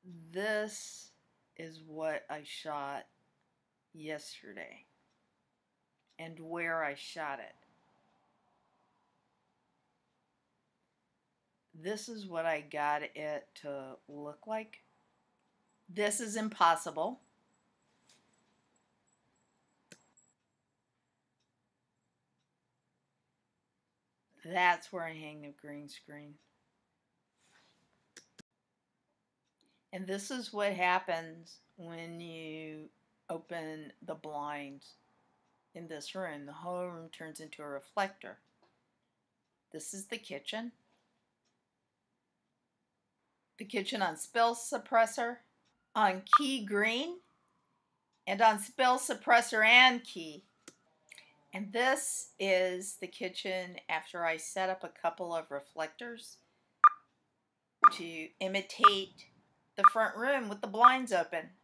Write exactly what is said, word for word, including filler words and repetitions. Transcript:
This is what I shot yesterday and where I shot it. This is what I got it to look like. This is impossible. That's where I hang the green screen. And this is what happens when you open the blinds in this room. The whole room turns into a reflector. This is the kitchen. The kitchen on spill suppressor, on key green, and on spill suppressor and key. And this is the kitchen after I set up a couple of reflectors to imitate the front room with the blinds open.